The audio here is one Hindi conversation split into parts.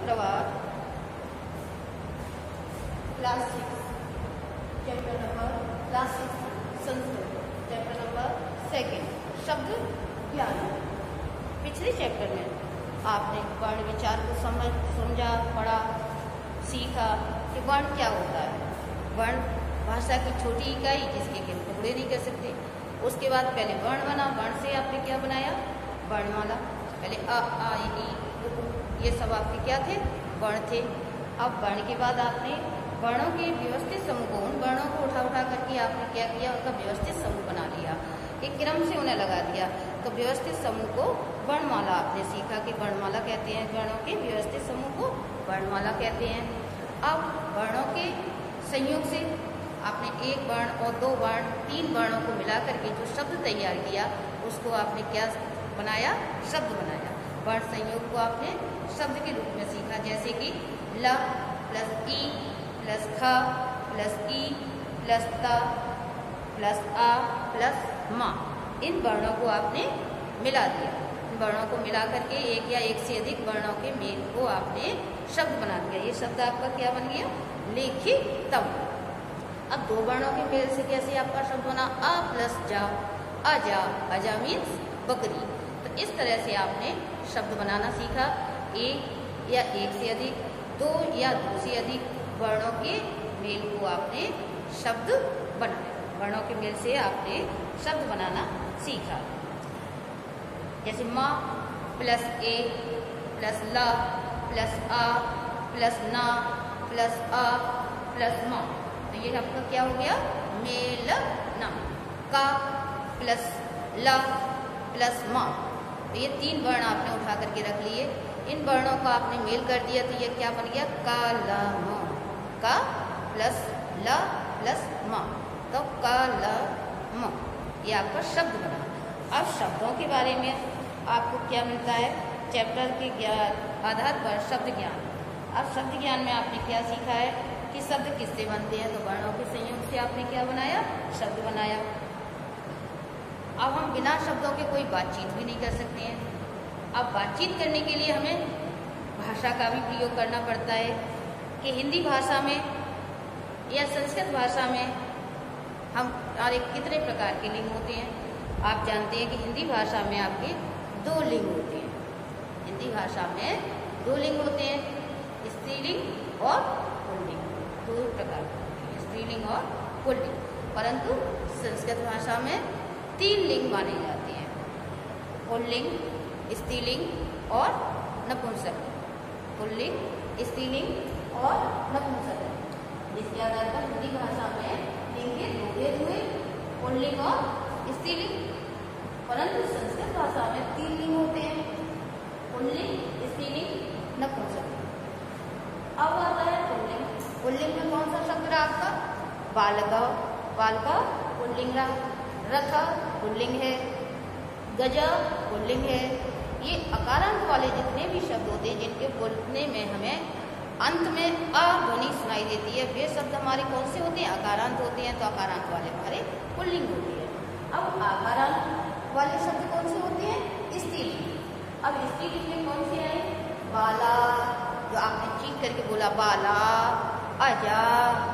प्रवाद class 6 chapter number class 6 Sanskrit chapter number 2 शब्द ज्ञान। पिछले चैप्टर में आपने वर्ण विचार को समझा, पढ़ा, सीखा कि वर्ण क्या होता है। वर्ण भाषा की छोटी इकाई जिसके कि हम टुकड़े नहीं कर सकते। उसके बाद पहले वर्ण बना, वर्ण से आपने क्या बनाया, वर्णमाला। पहले अ आ ई उ ये सब आपके क्या थे, वर्ण थे। अब वर्ण के बाद आपने वर्णों के व्यवस्थित समूह को, उन वर्णों को उठा उठा करके आपने क्या किया, उनका व्यवस्थित समूह बना लिया, एक क्रम से उन्हें लगा दिया। तो व्यवस्थित समूह को वर्णमाला आपने सीखा कि वर्णमाला कहते हैं, वर्णों के व्यवस्थित समूह को वर्णमाला कहते हैं। अब वर्णों के संयोग से आपने एक वर्ण और दो वर्ण, तीन वर्णों को मिला करके जो शब्द तैयार किया उसको आपने क्या बनाया, शब्द बनाया। वर्ण संयोग को आपने शब्द के रूप में सीखा, जैसे कि ल प्लस ई प्लस ख प्लस ई प्लस त प्लस आ प्लस मा, इन वर्णों को आपने मिला दिया। इन वर्णों को मिला करके एक या एक से अधिक वर्णों के मेल को आपने शब्द बना दिया। ये शब्द आपका क्या बन गया, लिखितम। अब दो वर्णों के मेल से कैसे आपका शब्द बना, अ प्लस जा, अजा, अजा मीन्स बकरी। तो इस तरह से आपने शब्द बनाना सीखा। एक या एक से अधिक, दो या दो से अधिक वर्णों के मेल को आपने शब्द बनाया। वर्णों के मेल से आपने शब्द बनाना सीखा। जैसे म प्लस ए प्लस ल प्लस आ प्लस ना प्लस अ प्लस म, तो ये आपका क्या हो गया, मेलना। का प्लस ल प्लस म, तो ये तीन वर्ण आपने उठा करके रख लिए। इन वर्णों का आपने मेल कर दिया तो ये क्या बन गया, कालम। का प्लस ल प्लस म, तो कालम, ये आपका शब्द बना। अब शब्दों के बारे में आपको क्या मिलता है, चैप्टर के आधार पर शब्द ज्ञान। अब शब्द ज्ञान में आपने क्या सीखा है कि शब्द किससे बनते हैं, तो वर्णों के संयोग से आपने क्या बनाया, शब्द बनाया। अब हम बिना शब्दों के कोई बातचीत भी नहीं कर सकते हैं। अब बातचीत करने के लिए हमें भाषा का भी प्रयोग करना पड़ता है कि हिंदी भाषा में या संस्कृत भाषा में हमारे कितने प्रकार के लिंग होते हैं। आप जानते हैं कि हिंदी भाषा में आपके दो लिंग होते हैं। हिंदी भाषा में दो लिंग होते हैं, स्त्रीलिंग और पुल्लिंग, दो प्रकार के, स्त्रीलिंग और पुल्लिंग। परंतु संस्कृत भाषा में तीन लिंग माने जाते हैं, पुल्लिंग, स्त्रीलिंग और नपुंसक। पुल्लिंग, स्त्रीलिंग और नपुंसक, जिसके आधार पर हिंदी भाषा में लिंग के दो भेद हुए, पुल्लिंग और स्त्रीलिंग। परंतु संस्कृत भाषा में तीन लिंग होते हैं, पुल्लिंग, स्त्रीलिंग, नपुंसक। अब आता है पुल्लिंग। पुल्लिंग में कौन सा शब्द रहा आपका, बालक। बालका पुल्लिंग रहा, रथ पुल्लिंग है, गज पुल्लिंग है। ये अकारांत वाले जितने भी शब्द होते हैं जिनके बोलने में हमें अंत में अ ध्वनि सुनाई देती है, वे शब्द हमारे कौन से होते हैं, अकारांत होते हैं। तो अकारांत वाले हमारे पुल्लिंग होते हैं। अब आकारांत वाले शब्द कौन से होते हैं, स्त्रीलिंग। अब स्त्रीलिंग में कौन से आए, बाला, जो आपने चीख करके बोला, बाला, अजा,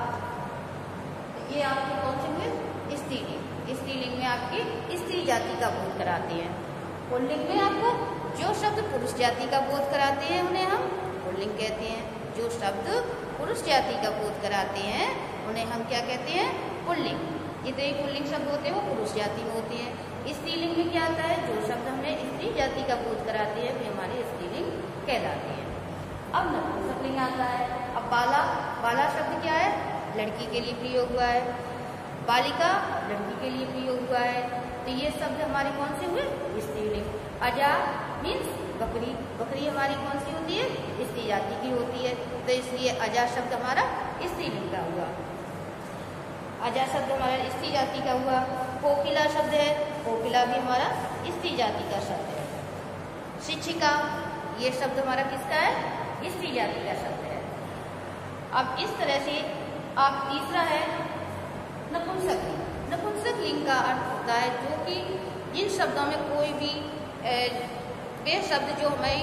तो ये आपके कौन से हुए, स्त्रीलिंग। स्त्रीलिंग में आपकी स्त्री जाति का बोध कराते हैं। पुल्लिंग में आपको जो शब्द पुरुष जाति का बोध कराते हैं उन्हें हम पुल्लिंग कहते हैं। जो शब्द पुरुष जाति का बोध कराते हैं उन्हें हम क्या कहते हैं, पुल्लिंग। जितने पुल्लिंग शब्द होते हैं वो पुरुष जाति में होते हैं। स्त्रीलिंग में क्या आता है, जो शब्द हमें स्त्री जाति का बोध कराते हैं वे हमारे स्त्रीलिंग कहलाते हैं। अब नपुंसक लिंग आता है। अब बाला, बाला शब्द क्या है, लड़की के लिए प्रयोग हुआ है। बालिका लड़की के लिए प्रयोग हुआ है। तो ये शब्द हमारे कौन से हुए, स्त्रीलिंग। अजा मीन्स बकरी, बकरी हमारी कौन सी होती है, स्त्री जाति की होती है। तो इसलिए अजा शब्द हमारा स्त्रीलिंग का हुआ। अजा शब्द हमारा स्त्री जाति का हुआ। कोकिला शब्द है, कोकिला भी हमारा स्त्री जाति का शब्द है। शिक्षिका, ये शब्द हमारा किसका है, स्त्री जाति का शब्द है। अब इस तरह से आप तीसरा है नपुंसक लिंग। नपुंसक लिंग का अर्थ होता है जो कि जिन शब्दों में कोई भी वे शब्द जो हमें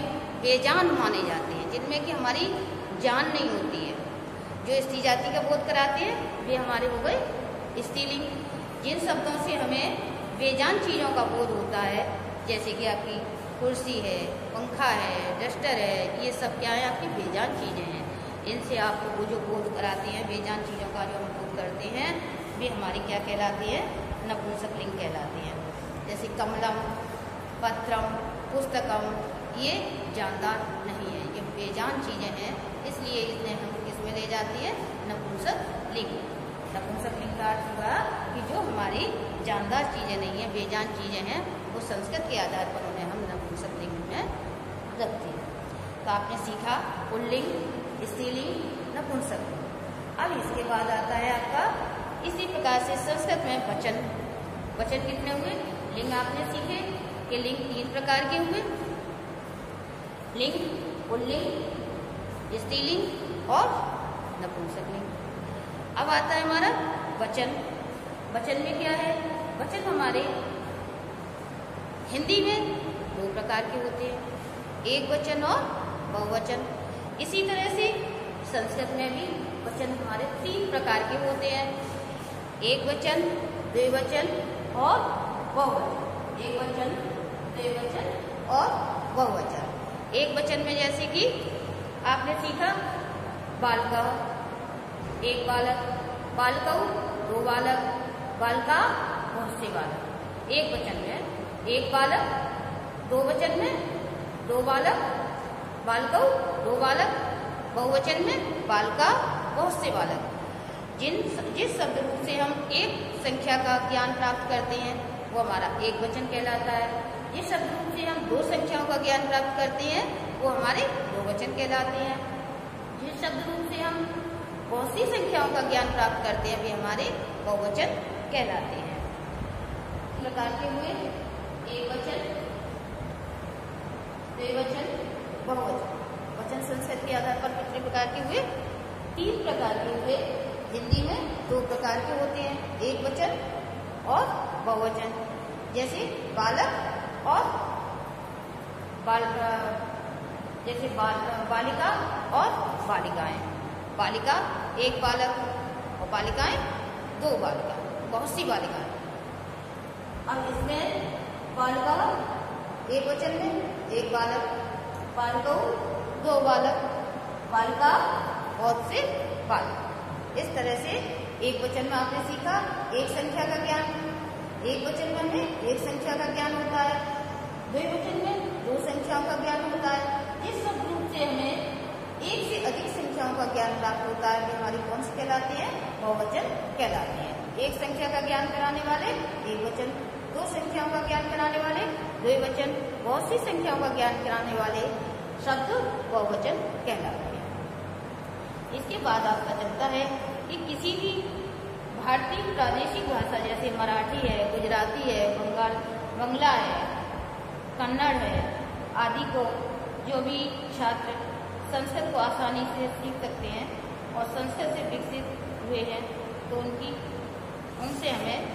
बेजान माने जाते हैं, जिनमें कि हमारी जान नहीं होती है। जो स्त्री जाति का बोध कराते हैं वे हमारे हो गए स्त्रीलिंग। जिन शब्दों से हमें बेजान चीज़ों का बोध होता है, जैसे कि आपकी कुर्सी है, पंखा है, डस्टर है, ये सब क्या है, आपकी बेजान चीज़ें हैं। इनसे आपको वो जो बोध कराते हैं, बेजान चीज़ों का जो हम बोध करते हैं, वे हमारी क्या कहलाती है, नपुंसकलिंग कहलाती है। जैसे कमलम, पत्रम, पुस्तकम, ये जानदार नहीं है, ये बेजान चीज़ें हैं, इसलिए इन्हें हम किसमें ले जाती है, नपुंसकलिंग। नपुंसकलिंग का अर्थ हुआ कि जो हमारी जानदार चीज़ें नहीं है, बेजान चीज़ें हैं, वो संस्कृत के आधार पर उन्हें हम नपुंसकलिंग में रखते हैं। तो आपने सीखा पुल्लिंग, स्त्रीलिंग, नपुंसकलिंग। अब इसके बाद आता है आपका इसी प्रकार से संस्कृत में वचन। वचन कितने हुए? लिंग आपने सीखे कि लिंग 3 प्रकार के हुए, लिंग, पुल्लिंग, स्त्रीलिंग और नपुंसकलिंग। अब आता है हमारा वचन। वचन में क्या है? वचन हमारे हिंदी में 2 प्रकार के होते हैं, एक वचन और बहुवचन। इसी तरह से संस्कृत में भी वचन हमारे 3 प्रकार के होते हैं, एक वचन, द्विवचन और बहुवचन। एक वचन, द्विवचन और बहुवचन। एक वचन में जैसे कि आपने सीखा बालका, एक बालक, बालकौ, 2 बालक, बालका, बहुत से बालक। एक वचन में एक बालक, 2 वचन में 2 बालक, बालकौ, 2 बालक, बहुवचन में बालका, बहुत से बालक। जिस शब्द रूप से हम एक संख्या का ज्ञान प्राप्त करते हैं वो हमारा एक वचन कहलाता है। जिस शब्द रूप से हम 2 संख्याओं का ज्ञान प्राप्त करते हैं वो हमारे 2 वचन कहलाते हैं। जिस शब्द रूप से हम बहुत सी संख्याओं का ज्ञान प्राप्त करते हैं वे हमारे बहुवचन कहलाते हैं। इस प्रकार के हुए एक वचन, द्विवचन, बहुवचन। वचन संस्कृत के आधार पर कितने प्रकार के हुए? 3 प्रकार के हुए। हिंदी में 2 प्रकार के होते हैं, एक वचन और बहुवचन। जैसे बालक और जैसे बालिका और बालिकाएं। बालिका एक बालक और बालिकाएं 2 बालिका, बहुत सी बालिकाएं। अब इसमें बालिका एक वचन में एक बालक, बालकौ 2 बालक, बालिका बहुत से बालक। इस तरह से एक वचन में आपने सीखा एक संख्या का ज्ञान, एक वचन में एक संख्या का ज्ञान होता है, द्विवचन में 2 संख्याओं का ज्ञान होता है। जिस शब्द रूप से हमें एक से अधिक संख्याओं का ज्ञान प्राप्त होता है वे हमारी कौन से कहलाते हैं? बहुवचन कहलाते हैं। एक संख्या का ज्ञान कराने वाले एक वचन, 2 संख्याओं का ज्ञान कराने वाले द्विवचन, बहुत सी संख्याओं का ज्ञान कराने वाले शब्द बहुवचन कहलाते हैं। इसके बाद आपका चलता है कि किसी भी भारतीय प्रादेशिक भाषा जैसे मराठी है, गुजराती है, बंगला है, कन्नड़ है आदि को जो भी छात्र संस्कृत को आसानी से सीख सकते हैं और संस्कृत से विकसित हुए हैं तो उनसे हमें।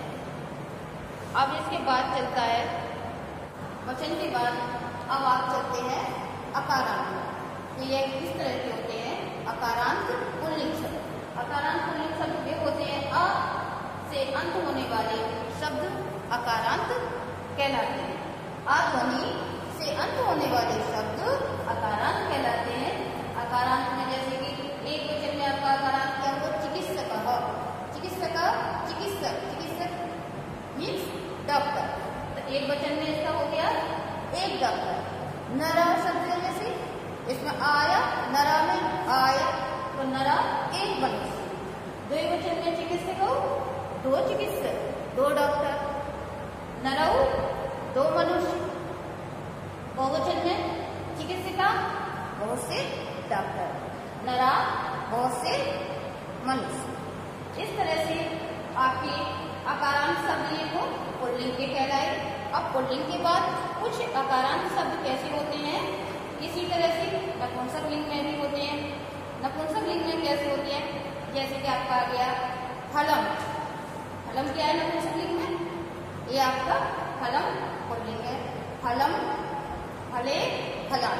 अब इसके बाद चलता है वचन के बाद अब आप चलते हैं अकारांत। तो ये किस तरह के होते हैं? अकारांत पुल्लिंग शब्द। अकारांत पुल्लिंग शब्द वे होते हैं अ से अंत होने वाले शब्द अकारांत कहलाते हैं। अ ध्वनि से अंत होने वाले शब्द अकारांत कहलाते हैं। अकारांत में जैसे कि एक वचन में आपका अकारांत क्या होगा? चिकित्सक, चिकित्सक, चिकित्सक, चिकित्सक मीन्स डॉक्टर। तो एक वचन में इसका हो गया एक डॉक्टर। नरा शब्द जैसे इसमें आया, नरा में आया तो नरा एक मनुष्य। द्विवचन में चिकित्सक 2 चिकित्सक, 2 डॉक्टर। नरऊ 2 मनुष्य। बहुवचन में चिकित्सिका बहुत से डॉक्टर, नरा बहुत से मनुष्य। इस तरह से आपके अकारांत शब्द ये को पुल्लिंग के कहलाए। अब पुल्लिंग के बाद कुछ अकारांत शब्द कैसे होते हैं? इसी तरह से नपुंसकलिंग में भी होते हैं। नपुंसकलिंग में कैसे होते हैं? जैसे कि आपका आ गया फलम। फलम क्या है नपुंसकलिंग में? ये आपका फलम पुल्लिंग है। फलम, फले, फलानी।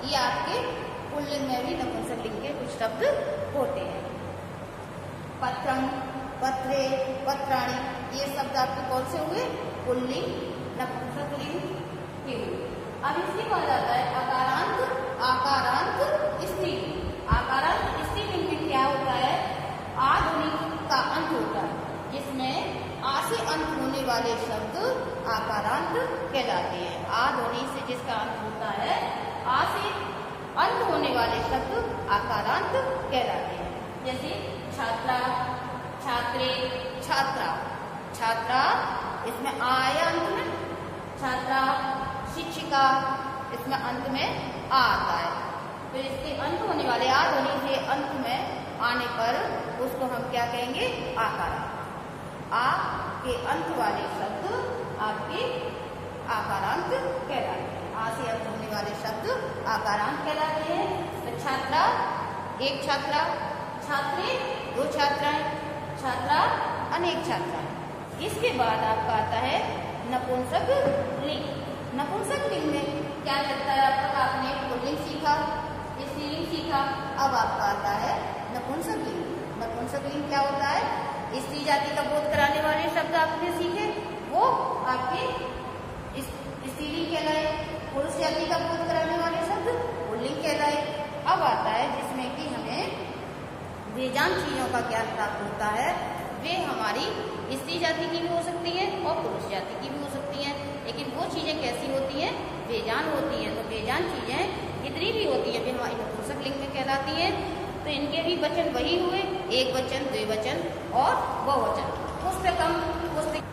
ये आपके पुल्लिंग में भी नपुंसकलिंग के कुछ शब्द होते हैं। पत्रम, पत्रे, पत्राणि, ये शब्द आपके कौन से हुए? पुल्लिंग नपुंसकलिंग के हुए। अब इसके बाद आता है आकारांत, आकारांत स्त्रीलिंग। आकारांत स्त्रीलिंग में क्या होता है? आ ध्वनि का अंत होता है, जिसमें आ से अंत होने वाले शब्द आकारांत कहलाते हैं। आ ध्वनि से जिसका अंत होता है, आ से अंत होने वाले शब्द आकारांत कहलाते हैं। जैसे छात्रा, छात्रे, छात्रा। छात्रा इसमें आ आया अंत में, छात्रा। शिक्षिका इसमें अंत में आ आता है, तो इसके अंत होने वाले आ ध्वनि से अंत में आने पर उसको हम क्या कहेंगे? आकारांत। आ के अंत वाले शब्द आपके आकारांत कहलाते हैं। आ से अंत होने वाले शब्द आकारांत कहलाते हैं। तो छात्रा एक छात्रा, छात्रे दो छात्राएं, छात्रा अनेक छात्राएं। इसके बाद आपका आता है नपुंसक लिंग। नपुंसक लिंग में क्या लगता है आपका? आपने पुल्लिंग सीखा, स्त्रीलिंग सीखा, अब आपका आता है नपुंसक लिंग। नपुंसक लिंग क्या होता है? स्त्री जाति का बोध कराने वाले शब्द आपने सीखे, वो आपके स्त्रीलिंग कहलाए। पुरुष जाति का बोध कराने वाले शब्द पुल्लिंग कहलाए। अब आता है जिसमें कि हमें बेजान चीजों का ज्ञान प्राप्त होता है, वे हमारी स्त्री जाति की भी हो सकती है और पुरुष जाति की भी हो सकती हैं, लेकिन वो चीजें कैसी होती हैं? बेजान होती हैं। तो बेजान चीजें जितनी भी होती है वे हमारी नपुंसक लिंग में कहलाती हैं। तो इनके भी वचन वही हुए, एक वचन, द्विवचन और बहुवचन। पुस्तकम, पुस्तक।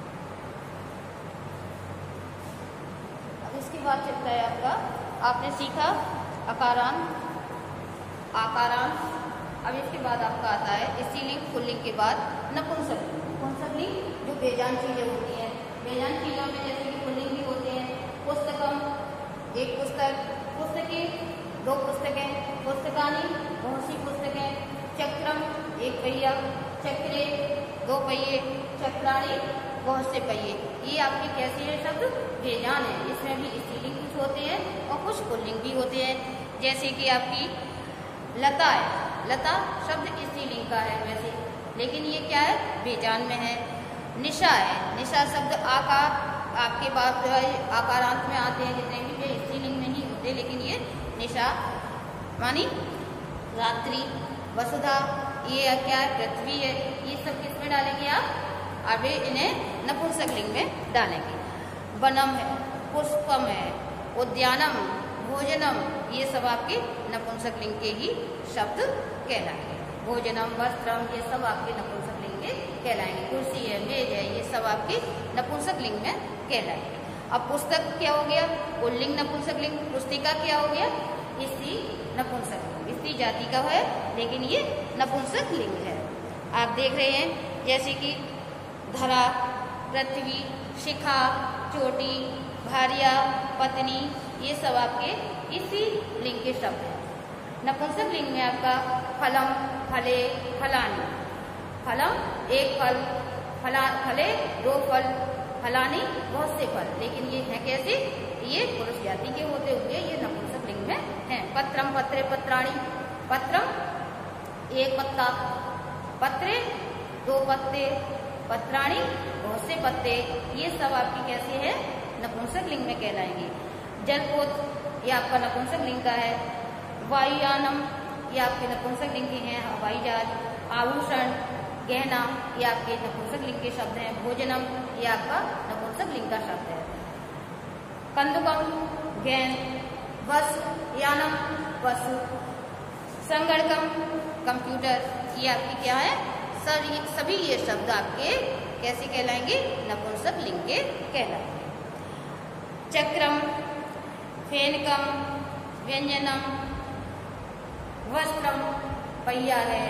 अब इसके बाद चलता है आपका, आपने सीखा अकारांत, आकारांत। अब इसके बाद आपका आता है स्त्रीलिंग, पुल्लिंग के बाद नपुंसक लिंग। नपुंसक लिंग जो बेजान चीजें होती हैं, बेजान चीजों में जैसे कि पुल्लिंग भी होते हैं। पुस्तकम एक पुस्तक, पुस्तकें दो पुस्तकें, पुस्तकानी बहुत सी पुस्तकें। चक्रम एक पहिया, चक्रे दो पहिए, चक्राणी बहुत से पहिए। ये आपके कैसे हैं शब्द? बेजान है। इसमें भी स्त्रीलिंग कुछ होते हैं और कुछ पुल्लिंग भी होते हैं। जैसे कि आपकी लता है, लता शब्द स्त्रीलिंग का है वैसे, लेकिन ये क्या है? बेजान में है। निशा है, निशा शब्द आकार आपके बाद आकारांत में आते हैं, जितने भी ये स्त्रीलिंग नहीं होते, लेकिन ये निशा मानी रात्रि। वसुधा ये क्या है? पृथ्वी है। ये सब किस में डालेंगे आप? अभी इन्हें नपुंसक लिंग में डालेंगे। वनम है, पुष्पम है, उद्यानम, भोजनम, ये सब आपके नपुंसक लिंग के ही शब्द कहलाएंगे। भोजनम, वस्त्रम, ये सब आपके नपुंसक लिंग के कहलाएंगे। कुर्सी है, मेज है, ये सब आपके नपुंसक लिंग में कहलाएंगे। अब पुस्तक क्या हो गया? पुल्लिंग नपुंसक लिंग। पुस्तिका क्या हो गया? स्त्री नपुंसक लिंग। स्त्री जाति का है, लेकिन ये नपुंसक लिंग है। आप देख रहे हैं जैसे कि धरा, पृथ्वी, शिखा, चोटी, भार्या, पत्नी, ये सब आपके इसी लिंग के शब्द हैं। नपुंसक लिंग में आपका फलम, फले, फलानी। फलम एक फल, फले दो फल, फलानी बहुत से फल, लेकिन ये है कैसे? ये पुरुष जाति के होते हुए ये नपुंसक लिंग में हैं। पत्रम, पत्रे, पत्राणी। पत्रम एक पत्ता, पत्रे दो पत्ते, पत्राणी बहुत से पत्ते, ये सब आपकी कैसे है? नपुंसक लिंग में कहलाएंगे। जलपोत ये आपका नपुंसक लिंग का है। वायुयानम ये आपके नपुंसक लिंग के हैं, हवाई जहाज। आभूषण, गहना, ये आपके नपुंसक लिंग के शब्द हैं। भोजनम ये आपका नपुंसक लिंग का शब्द है। कंदुकम गेंद, वसु यानम वसु, संगणकम कंप्यूटर, ये आपकी क्या है? सभी ये शब्द आपके कैसे कहलाएंगे? नपुंसक लिंग के कहलाएंगे। चक्रम, फेनकम, व्यंजनम, वस्त्रम पहिया है,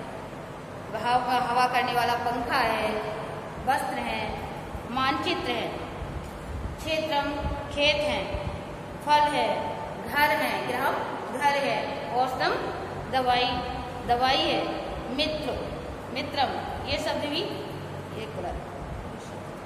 हवा करने वाला पंखा है, वस्त्र है, मानचित्र है, क्षेत्रम खेत है, फल है, घर है, ग्रह घर है, औषधम दवाई, दवाई है, मित्र, मित्रम, ये शब्द भी एक बड़ा।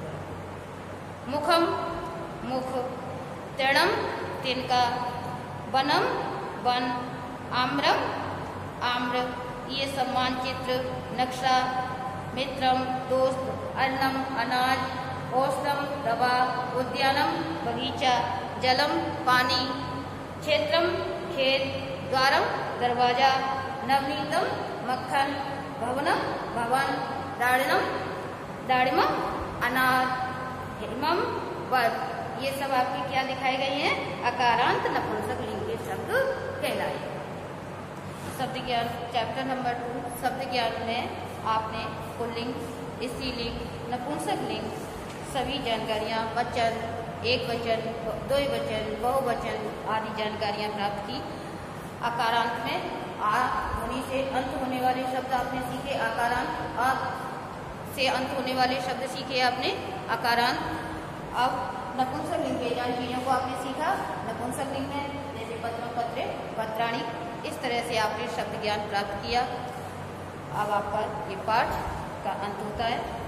मुखम मुख, तृणम तिनका, वनम वन, आम्रम आम्र, ये सब मानचित्र, नक्शा, मित्रम दोस्त, अन्नम अनाज, औषधम दवा, उद्यानम बगीचा, जलम पानी, क्षेत्रम खेत, द्वारम दरवाजा, नवनीतम मक्खन, भवनम भवन, दाड़िनम दाड़िमम अनार, हिमम वर्ग, ये सब आपके क्या दिखाए गए हैं? अकारांत नपुंसक लिंग के शब्द कहलाए। शब्द ज्ञान चैप्टर नंबर 2 शब्द ज्ञान में आपने पुल्लिंग, स्त्रीलिंग, नपुंसक लिंग सभी जानकारियां, वचन, एक वचन, द्विवचन, बहुवचन आदि जानकारियां प्राप्त की। आकारांत में आ ध्वनि से अंत होने वाले शब्द आपने सीखे, आकारांत। आ से अंत होने वाले शब्द सीखे आपने, आकारांत। अब नपुंसक लिंग के जान चीजों को आपने सीखा। नपुंसक लिंग में जैसे पत्रम, पत्रे, पत्राणी, इस तरह से आपने शब्द ज्ञान प्राप्त किया। अब आपका ये पाठ का अंत होता है।